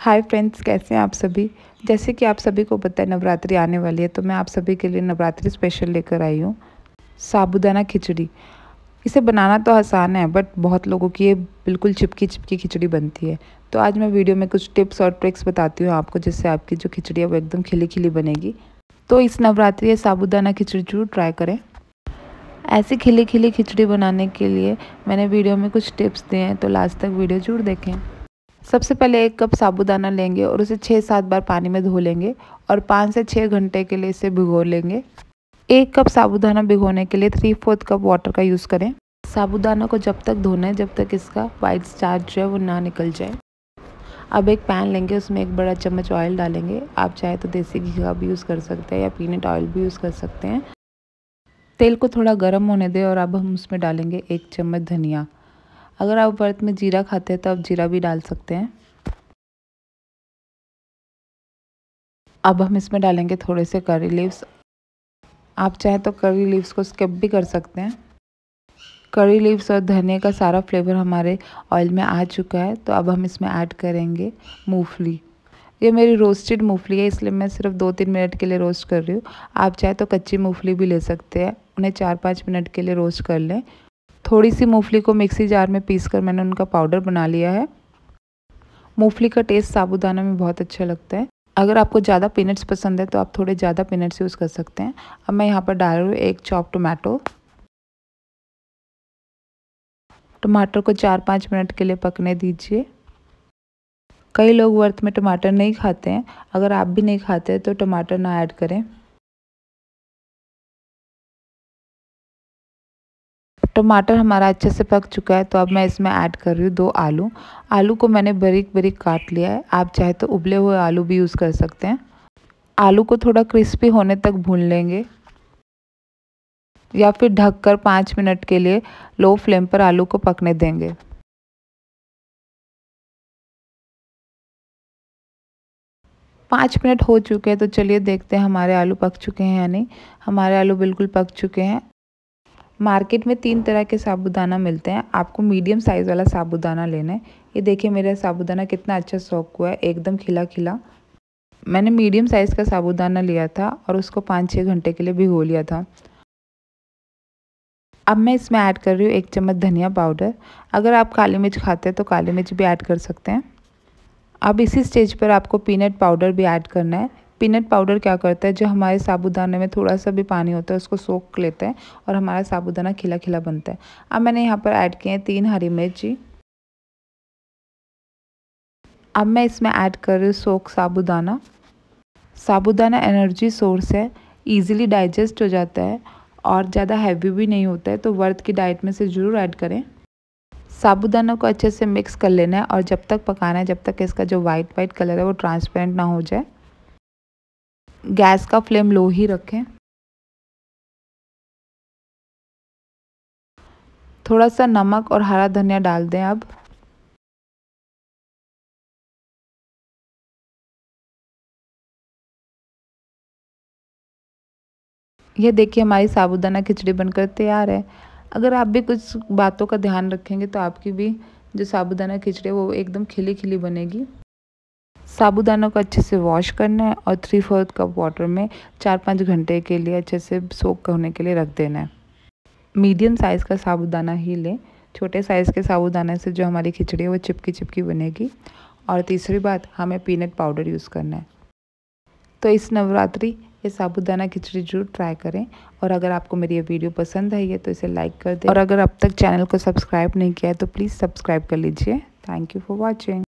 Hi friends, कैसे हैं आप सभी। जैसे कि आप सभी को पता है नवरात्रि आने वाली है, तो मैं आप सभी के लिए नवरात्रि स्पेशल लेकर आई हूँ साबूदाना खिचड़ी। इसे बनाना तो आसान है, बट बहुत लोगों की ये बिल्कुल चिपकी चिपकी खिचड़ी बनती है। तो आज मैं वीडियो में कुछ टिप्स और ट्रिक्स बताती हूँ आपको, जिससे आपकी जो खिचड़ी है वो एकदम खिली खिली बनेगी। तो इस नवरात्रि ये साबूदाना खिचड़ी जरूर ट्राई करें। ऐसी खिली खिली खिचड़ी बनाने के लिए मैंने वीडियो में कुछ टिप्स दिए हैं, तो लास्ट तक वीडियो जरूर देखें। सबसे पहले 1 कप साबूदाना लेंगे और उसे 6-7 बार पानी में धो लेंगे और 5 से 6 घंटे के लिए इसे भिगो लेंगे। 1 कप साबूदाना भिगोने के लिए 3/4 कप वाटर का यूज़ करें। साबूदाना को जब तक धोना है जब तक इसका वाइट स्टार्च जो है वो ना निकल जाए। अब एक पैन लेंगे, उसमें 1 बड़ा चम्मच ऑयल डालेंगे। आप चाहे तो देसी घी का भी यूज़ कर सकते हैं या पीनट ऑयल भी यूज़ कर सकते हैं। तेल को थोड़ा गर्म होने दें और अब हम उसमें डालेंगे 1 चम्मच धनिया। अगर आप व्रत में जीरा खाते हैं तो आप जीरा भी डाल सकते हैं। अब हम इसमें डालेंगे थोड़े से करी लीव्स। आप चाहें तो करी लीव्स को स्किप भी कर सकते हैं। करी लीव्स और धनिया का सारा फ्लेवर हमारे ऑयल में आ चुका है, तो अब हम इसमें ऐड करेंगे मूंगफली। ये मेरी रोस्टेड मूंगफली है, इसलिए मैं सिर्फ 2-3 मिनट के लिए रोस्ट कर रही हूँ। आप चाहे तो कच्ची मूंगफली भी ले सकते हैं। उन्हें 4-5 मिनट के लिए रोस्ट कर लें। थोड़ी सी मूंगफली को मिक्सी जार में पीस कर मैंने उनका पाउडर बना लिया है। मूंगफली का टेस्ट साबूदाना में बहुत अच्छा लगता है। अगर आपको ज़्यादा पीनट्स पसंद है तो आप थोड़े ज़्यादा पीनट्स यूज़ कर सकते हैं। अब मैं यहाँ पर डाल रही हूँ 1 चॉप टोमेटो। टमाटर को 4-5 मिनट के लिए पकने दीजिए। कई लोग व्रत में टमाटर नहीं खाते हैं। अगर आप भी नहीं खाते हैं तो टमाटर ना ऐड करें। टमाटर हमारा अच्छे से पक चुका है, तो अब मैं इसमें ऐड कर रही हूँ 2 आलू। आलू को मैंने बारीक बारीक काट लिया है। आप चाहे तो उबले हुए आलू भी यूज़ कर सकते हैं। आलू को थोड़ा क्रिस्पी होने तक भून लेंगे या फिर ढककर 5 मिनट के लिए लो फ्लेम पर आलू को पकने देंगे। पाँच मिनट हो चुके हैं, तो चलिए देखते हैं हमारे आलू पक चुके हैं या नहीं। हमारे आलू बिल्कुल पक चुके हैं। मार्केट में 3 तरह के साबूदाना मिलते हैं। आपको मीडियम साइज़ वाला साबूदाना लेना है। ये देखिए मेरा साबूदाना कितना अच्छा सोक हुआ है, एकदम खिला खिला। मैंने मीडियम साइज़ का साबूदाना लिया था और उसको 5-6 घंटे के लिए भिगो लिया था। अब मैं इसमें ऐड कर रही हूँ 1 चम्मच धनिया पाउडर। अगर आप काली मिर्च खाते हैं तो काली मिर्च भी ऐड कर सकते हैं। अब इसी स्टेज पर आपको पीनट पाउडर भी ऐड करना है। पीनट पाउडर क्या करता है, जो हमारे साबूदाने में थोड़ा सा भी पानी होता है उसको सोख लेता है और हमारा साबूदाना खिला खिला बनता है। अब मैंने यहाँ पर ऐड किए हैं 3 हरी मिर्ची। अब मैं इसमें ऐड कर रही हूँ सोख साबूदाना। साबूदाना एनर्जी सोर्स है, इजीली डाइजेस्ट हो जाता है और ज़्यादा हैवी भी नहीं होता है, तो व्रत की डाइट में से ज़रूर ऐड करें। साबूदाना को अच्छे से मिक्स कर लेना है और जब तक पकाना है जब तक इसका जो वाइट कलर है वो ट्रांसपेरेंट ना हो जाए। गैस का फ्लेम लो ही रखें। थोड़ा सा नमक और हरा धनिया डाल दें। अब ये देखिए हमारी साबूदाना खिचड़ी बनकर तैयार है। अगर आप भी कुछ बातों का ध्यान रखेंगे तो आपकी भी जो साबूदाना खिचड़ी है वो एकदम खिली खिली बनेगी। साबूदाना को अच्छे से वॉश करना है और 3/4 कप वाटर में 4-5 घंटे के लिए अच्छे से सोक होने के लिए रख देना है। मीडियम साइज़ का साबूदाना ही लें। छोटे साइज़ के साबूदाने से जो हमारी खिचड़ी है वो चिपकी चिपकी बनेगी। और तीसरी बात, हमें पीनट पाउडर यूज़ करना है। तो इस नवरात्रि ये साबूदाना खिचड़ी जरूर ट्राई करें। और अगर आपको मेरी ये वीडियो पसंद आई है तो इसे लाइक कर दें और अगर अब तक चैनल को सब्सक्राइब नहीं किया है तो प्लीज़ सब्सक्राइब कर लीजिए। Thank you for watching.